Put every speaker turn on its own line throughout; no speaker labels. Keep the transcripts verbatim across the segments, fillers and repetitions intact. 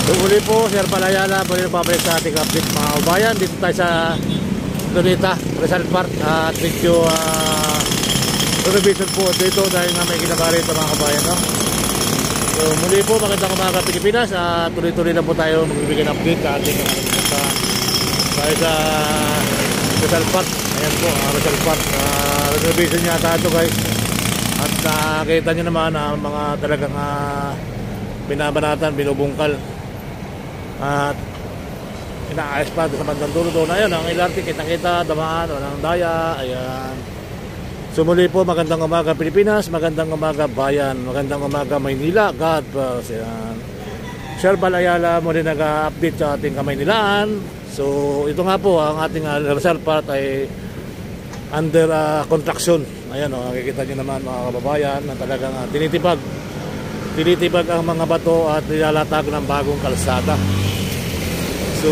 So muli po, Sir Palayala, muli nagpapalik sa ating update mga kabayan. Dito tayo sa Luneta, Rizal Park at medyo uh, renovation po dito dahil nga may ginagawa rito mga kabayan, no? So muli po, magandang umaga Pilipinas at uh, tuloy-tuloy na po tayo magbibigay ng update sa ating uh, tayo sa Rizal Park. Ayan po, uh, Rizal Park, uh, renovation yata ito guys. At nakakita uh, nyo naman ang uh, mga talagang uh, binabanatan, binubungkal at inaayos pa sa bandang dulo doon. Ayan, ang L R T kita-kita, damaan, walang daya. Ayan. So muli po, magandang umaga Pilipinas, magandang umaga bayan, magandang umaga Maynila. God bless. Ayan. Sir Palayala muli nag-update sa ating Kamaynilaan. So ito nga po, ang ating uh, Rizal Park ay under uh, construction. Ayan, oh, nakikita nyo naman mga kababayan na talagang uh, tinitibag tinitibag ang mga bato at nilalatag ng bagong kalsada. So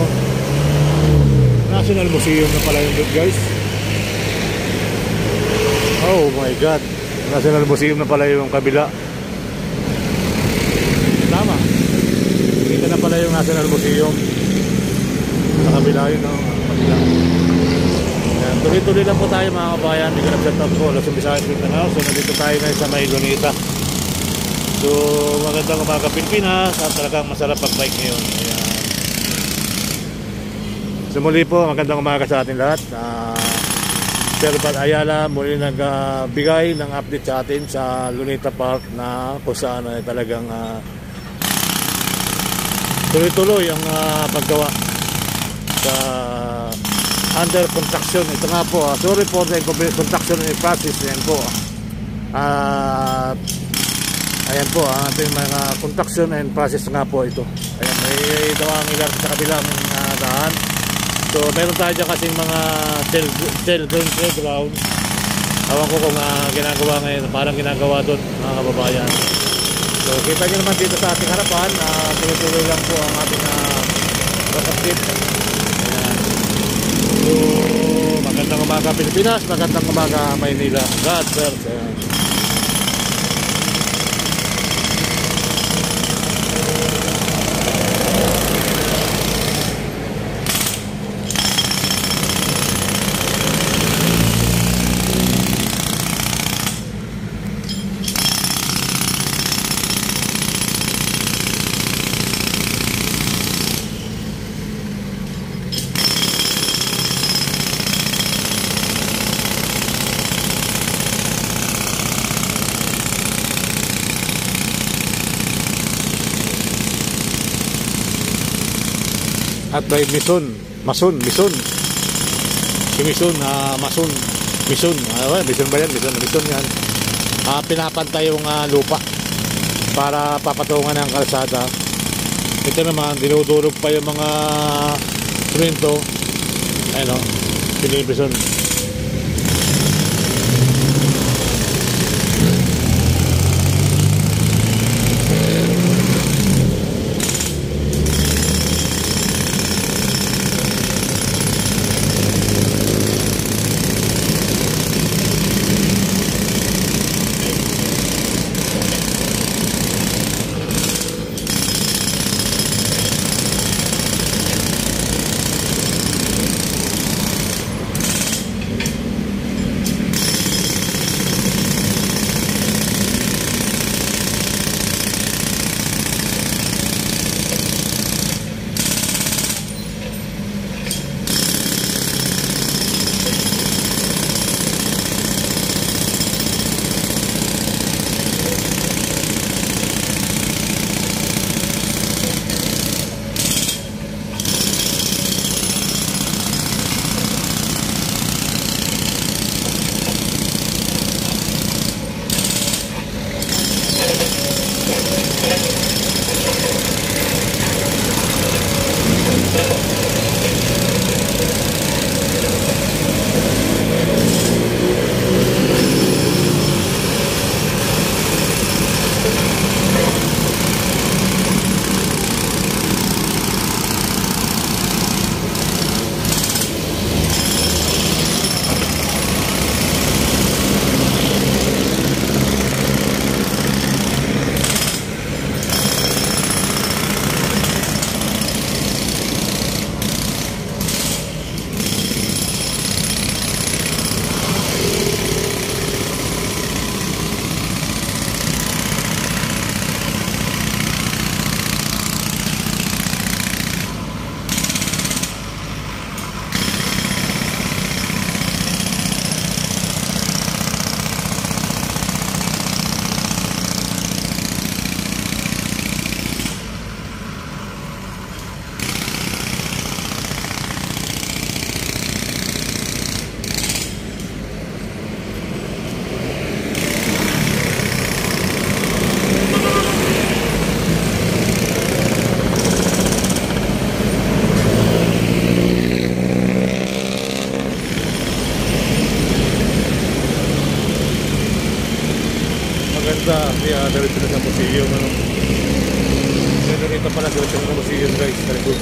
National Museum na pala yung guys. Oh my God, National Museum na pala yung kabila. Tama, kita na pala yung National Museum sa kabila yun, no? Kabila. Tuloy-tuloy lang po tayo mga kabayan. Hindi ka nag-set up po Luzon, Visayas, Mindanao. So nandito tayo na sa may Luneta. So magandang umaga Pilipinas at talagang masarap pag-bike ngayon. Ayan. So muli po, magandang umaga sa atin lahat. uh, Sir Palayala muli nagbigay uh, ng update sa atin sa Luneta Park na kung saan ay talagang uh, tuloy-tuloy ang uh, paggawa sa under construction. Ito nga po, uh, sorry for the construction in process. Ayan po, at uh, ayan po ang ating mga construction and process nga po ito. Ayan, may dawang ilar sa kabilang uh, daan. So meron tayo dyan kasing mga children playground. Awan ko kung uh, ginagawa ngayon, parang ginagawa doon mga kababayan. So kita nyo naman dito sa ating harapan, uh, tuloy-tuloy lang po ang ating uh, update. Ayan. So magandang umaga Pilipinas, magandang umaga Maynila. God bless. Ayan. At by Mison, Mason, Mison. Si Mison, uh, Mason, Mison. Uh, Mison ba yan? Mison, Mison yan. Uh, pinapantay yung uh, lupa para papatungan ng kalsada. Ito naman, dinudurog pa yung mga semento. Ayun o, si Mison. Hindi, ah, diretso na sa museum, ano. Pero dito pala, diretso na sa museum, guys. Talikod.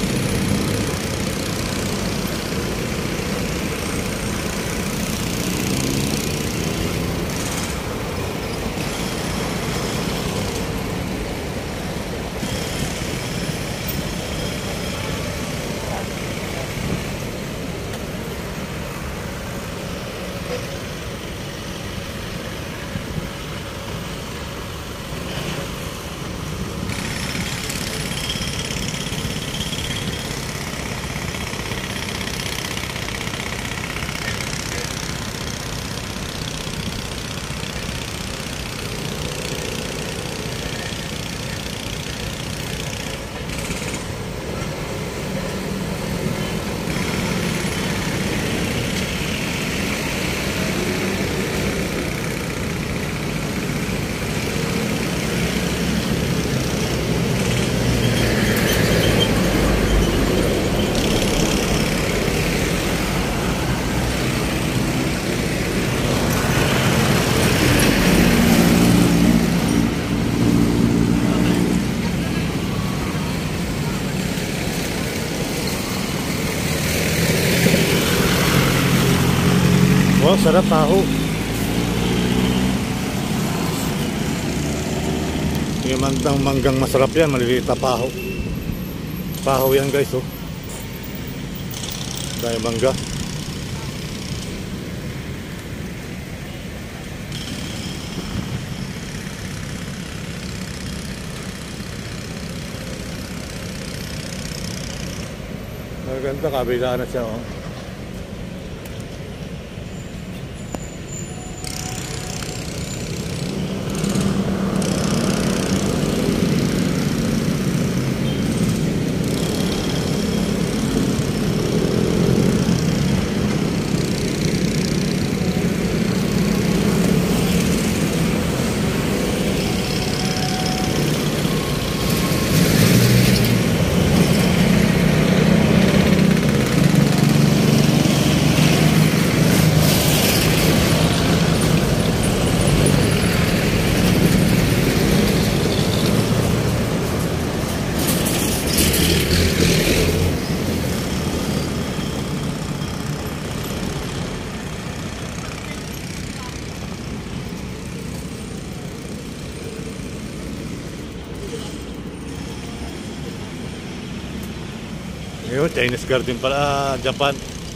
Wow, sarap taho. Yung manggang manggang masarap yan, maliliit na paho. Paho yan guys, oh. Dahil mangga. Maganda, kabila na siya, oh. Ayun, Chinese garden pala, Japan.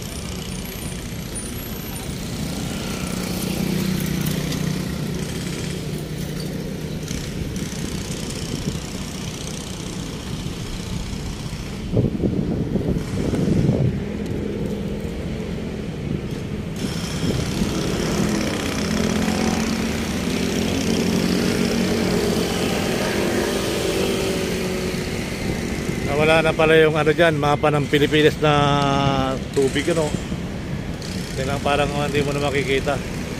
Wala na pala yung ano dyan, mapa ng Pilipinas na tubig, ano. Yan lang, parang hindi mo na makikita.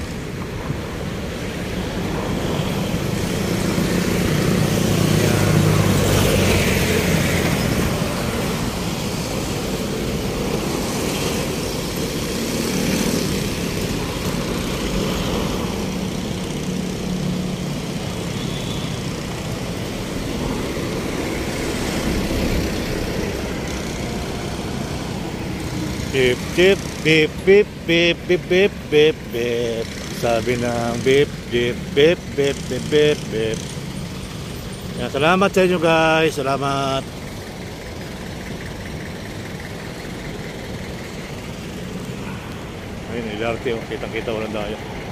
Bip, bip, bip, bip, bip, bip, bip, bip, bip. Sabi ng bip, bip, bip, bip, bip, bip, bip. Yan, salamat sa inyo guys. Salamat. Ayun, L R T, oh. Kitang-kita walang daya.